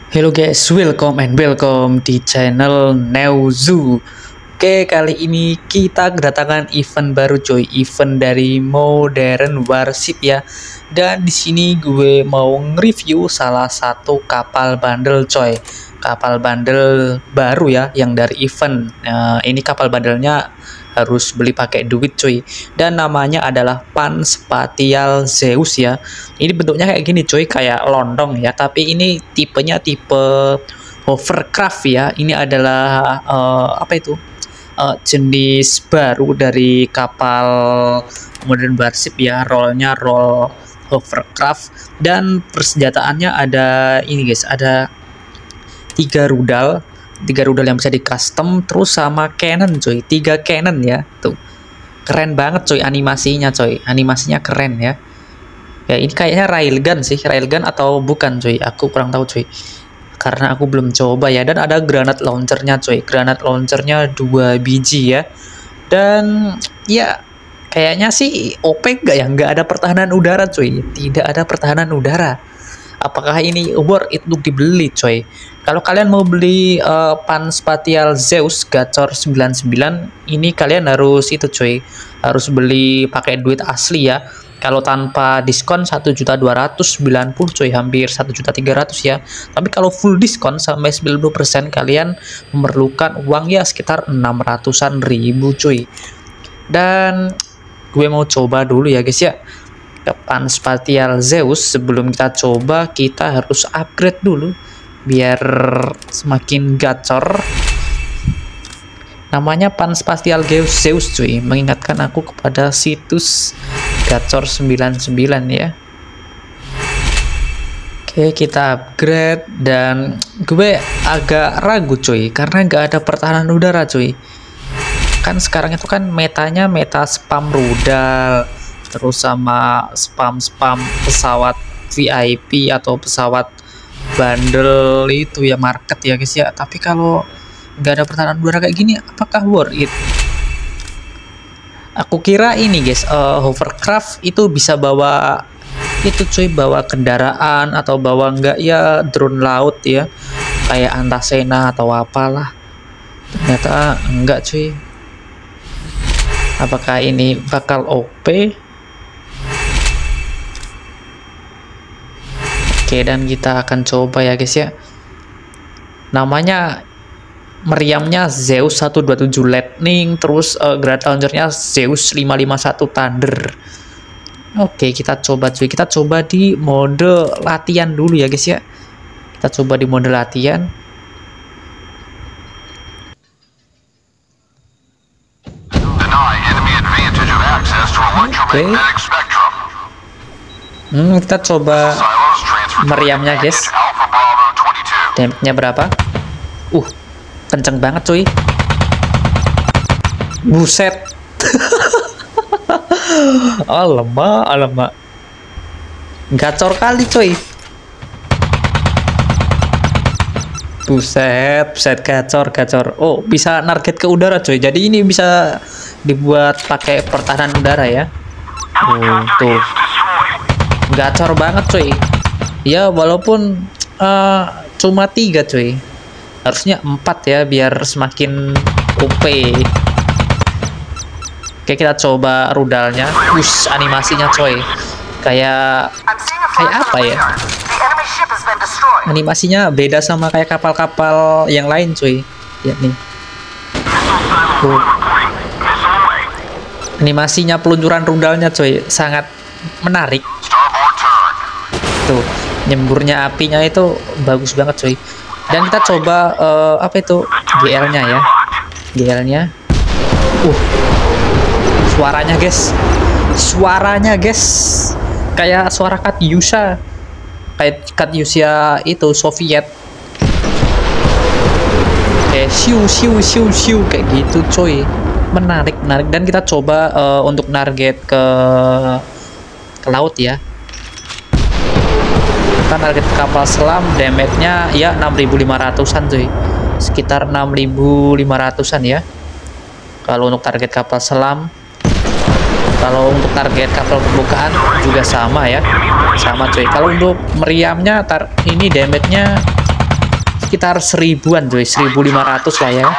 Hello guys, welcome di channel Neuzu. Oke, kali ini kita kedatangan event baru coy, event dari Modern Warship ya. Dan di sini gue mau nge-review salah satu kapal bandel coy. Kapal bandel baru ya yang dari event. Ini kapal bandelnya harus beli pakai duit cuy, dan namanya adalah Panspatial Zeus ya. Ini bentuknya kayak gini cuy, kayak londong ya, tapi ini tipenya tipe hovercraft ya. Ini adalah jenis baru dari kapal Modern Warship ya, rollnya roll hovercraft, dan persenjataannya ada ini guys, ada tiga rudal yang bisa di custom, terus sama cannon coy, 3 cannon ya. Tuh keren banget coy, animasinya keren ya. Ya ini kayaknya railgun sih, railgun atau bukan coy, aku kurang tahu coy karena aku belum coba ya. Dan ada granat launchernya coy, granat launchernya 2 biji ya. Dan ya kayaknya sih OP enggak ya, nggak ada pertahanan udara coy, tidak ada pertahanan udara. Apakah ini worth it untuk dibeli coy? Kalau kalian mau beli Panspatial Zeus gacor 99, ini kalian harus itu coy, harus beli pakai duit asli ya. Kalau tanpa diskon 1.290.000 coy, hampir 1.300.000 ya. Tapi kalau full diskon sampai 90%, kalian memerlukan uang ya sekitar 600-an ribu coy. Dan gue mau coba dulu ya guys ya, Panspatial Zeus. Sebelum kita coba, kita harus upgrade dulu biar semakin gacor. Namanya Panspatial Zeus cuy, mengingatkan aku kepada situs gacor 99 ya. Oke, kita upgrade, dan gue agak ragu cuy karena nggak ada pertahanan udara cuy. Kan sekarang itu kan metanya meta spam rudal, terus sama spam pesawat VIP atau pesawat bandel itu ya, market ya guys ya. Tapi kalau nggak ada pertahanan udara kayak gini, apakah worth it? Aku kira ini guys, hovercraft itu bisa bawa itu cuy, bawa kendaraan atau bawa enggak ya, drone laut ya, kayak Antasena atau apalah. Ternyata enggak cuy. Apakah ini bakal OP? Oke, dan kita akan coba ya guys ya. Namanya meriamnya Zeus 127 Lightning, terus granat launchernya Zeus 551 Thunder. Oke, kita coba cuy, kita coba di mode latihan dulu ya guys ya. Kita coba di mode latihan. Oke. Kita coba meriamnya guys. Damage-nya berapa? Kenceng banget cuy. Buset. Alamak. Gacor kali cuy. Buset, gacor. Oh, bisa target ke udara cuy. Jadi ini bisa dibuat pakai pertahanan udara ya. Tuh. Gacor banget cuy. Ya walaupun cuma 3 cuy, harusnya 4 ya biar semakin OP. Oke, kita coba rudalnya. Animasinya coy, kayak apa ya, animasinya beda sama kayak kapal-kapal yang lain cuy ya nih. Animasinya peluncuran rudalnya coy sangat menarik. Tuh, nyemburnya apinya itu bagus banget coy. Dan kita coba GL-nya ya. GL-nya. Suaranya guys. Kayak suara Katyusha. Kayak Katyusha itu Soviet. Kayak siu kayak gitu coy. Menarik. Dan kita coba untuk target ke laut ya. Kita target kapal selam, damage-nya ya 6.500-an cuy, sekitar 6.500-an ya kalau untuk target kapal selam. Kalau untuk target kapal permukaan juga sama ya, sama cuy. Kalau untuk meriamnya ini damage-nya sekitar 1000-an coy, 1500 lah ya.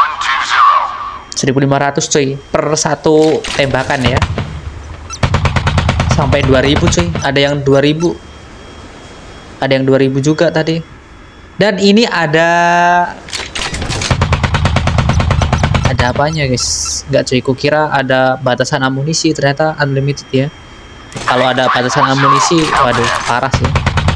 1500 coy per satu tembakan ya. Sampai 2000 coy, ada yang 2000. Ada yang 2000 juga tadi. Dan ini ada apanya guys? Nggak coy, kukira ada batasan amunisi, ternyata unlimited ya. Kalau ada batasan amunisi, waduh parah sih.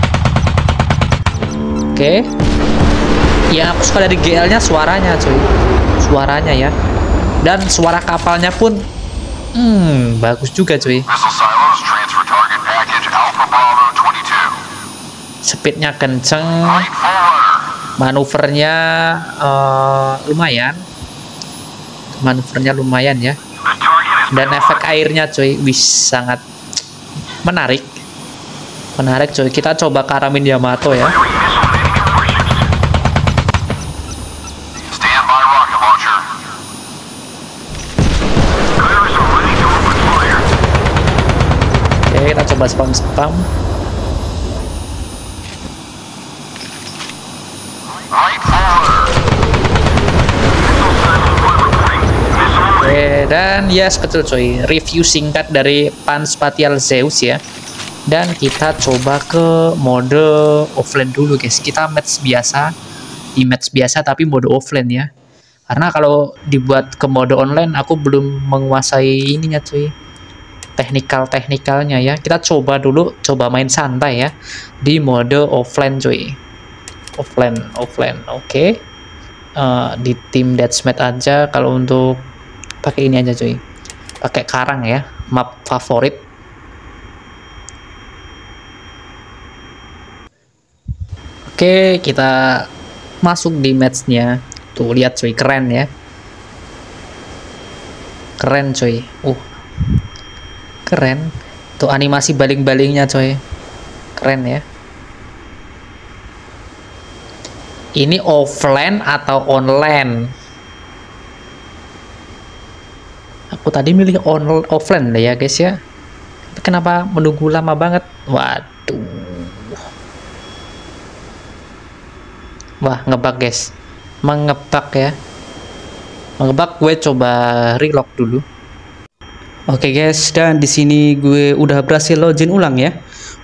Oke. Yang aku suka dari GL-nya suaranya coy. Suaranya ya. Dan suara kapalnya pun bagus juga cuy. Speednya kenceng, manuvernya lumayan, ya. Dan efek airnya cuy, sangat menarik cuy. Kita coba Karamin Yamato ya. Kita coba spam. Oke, dan yes betul coy, review singkat dari Panspatial Zeus ya. Dan kita coba ke mode offline dulu guys. Kita match biasa, tapi mode offline ya. Karena kalau dibuat ke mode online aku belum menguasai ininya cuy, teknikalnya ya. Kita coba main santai ya di mode offline cuy. Offline oke. Di tim deathmatch aja. Kalau untuk pakai ini aja cuy, pakai karang ya, map favorit. Oke, kita masuk di matchnya. Tuh lihat cuy, keren ya, keren cuy. Keren tuh animasi baling-balingnya coy, keren ya. Ini offline atau online? Aku tadi milih offline lah ya guys ya. Kenapa menunggu lama banget? Waduh, wah ngebug guys, mengebug ya, gue coba reload dulu. Oke guys, dan di sini gue udah berhasil login ulang ya.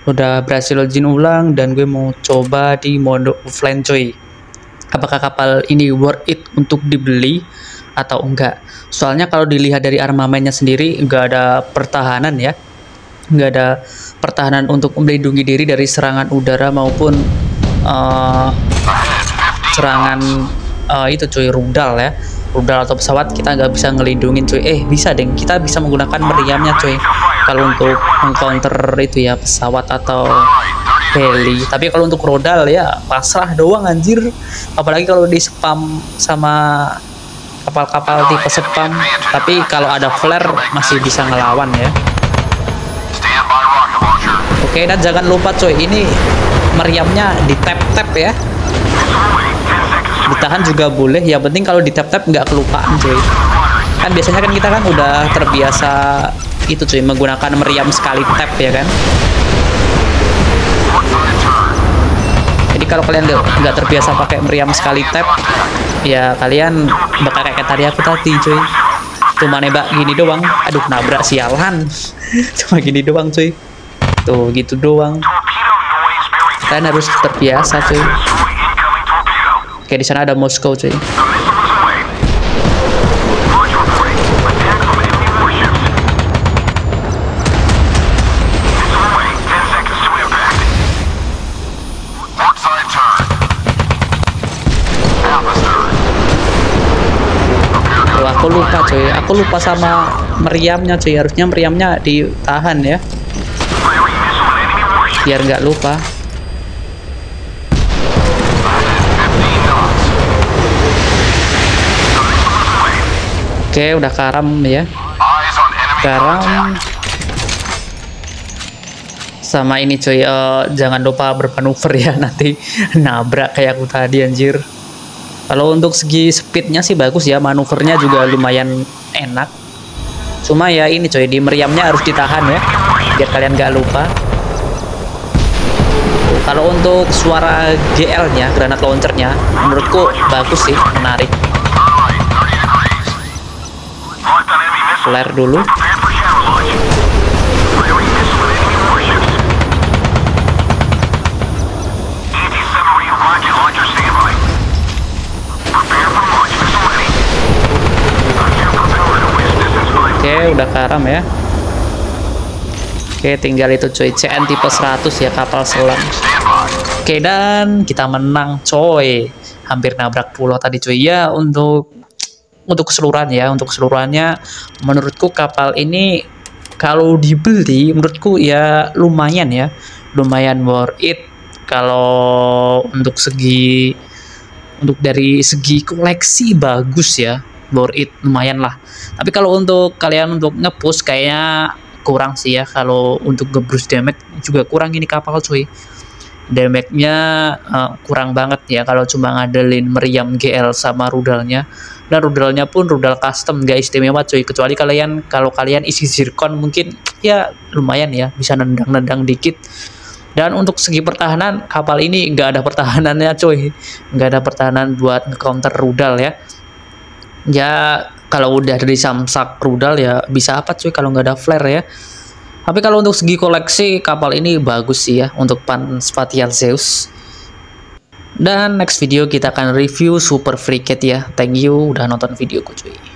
Dan gue mau coba di mode offline coy. Apakah kapal ini worth it untuk dibeli atau enggak? Soalnya kalau dilihat dari armamennya sendiri nggak ada pertahanan ya. Nggak ada pertahanan untuk melindungi diri dari serangan udara maupun serangan itu cuy, rudal ya. Rudal atau pesawat kita nggak bisa ngelindungin cuy. Bisa deh, kita bisa menggunakan meriamnya cuy kalau untuk mengcounter itu ya, pesawat atau heli. Tapi kalau untuk rudal ya pasrah doang anjir. Apalagi kalau di spam sama kapal-kapal tipe spam. Tapi kalau ada flare masih bisa ngelawan ya. Oke, dan jangan lupa cuy, ini meriamnya di tap-tap ya. Ditahan juga boleh, yang penting kalau di tap-tap nggak kelupaan cuy. Kan biasanya kan kita kan udah terbiasa itu cuy, menggunakan meriam sekali tap ya kan. Jadi kalau kalian nggak terbiasa pakai meriam sekali tap, ya kalian bakal kayak tadi aku tadi cuy, cuma nembak gini doang, aduh nabrak sialan. Cuma gini doang cuy, tuh gitu doang. Kalian harus terbiasa cuy. Oke, di sana ada Moskow cuy. Aku lupa sama meriamnya cuy. Harusnya meriamnya ditahan ya, biar nggak lupa. Oke, udah karam ya. Karam. Sama ini cuy, jangan lupa bermanuver ya, nanti nabrak kayak aku tadi anjir. Kalau untuk segi speednya sih bagus ya, manuvernya juga lumayan enak. Cuma ya ini coy, di meriamnya harus ditahan ya, biar kalian nggak lupa. Kalau untuk suara GL-nya, granat launcher-nya, menurutku bagus sih, menarik. Flare dulu. Oke, udah karam ya. Oke, tinggal itu cuy, CN tipe 100 ya, kapal selam. Oke, dan kita menang coy. Hampir nabrak pulau tadi cuy. Ya, untuk keseluruhan ya, untuk keseluruhannya menurutku kapal ini kalau dibeli menurutku ya lumayan ya. Lumayan worth it kalau untuk dari segi koleksi bagus ya. Worth it, lumayan lah. Tapi kalau untuk kalian untuk nge-push kayaknya kurang sih ya. Kalau untuk nge-boost damage juga kurang ini kapal cuy. Damage-nya kurang banget ya kalau cuma ngadelin meriam GL sama rudalnya. Dan rudalnya pun rudal custom, gak istimewa cuy. Kecuali kalau kalian isi zircon mungkin ya lumayan ya, bisa nendang-nendang dikit. Dan untuk segi pertahanan, kapal ini nggak ada pertahanannya cuy. Nggak ada pertahanan buat nge-counter rudal ya. Ya kalau udah dari samsak rudal ya bisa apa cuy kalau nggak ada flare ya. Tapi kalau untuk segi koleksi kapal ini bagus sih ya untuk Pan Spatial Zeus. Dan next video kita akan review Super Frigate ya. Thank you udah nonton videoku cuy.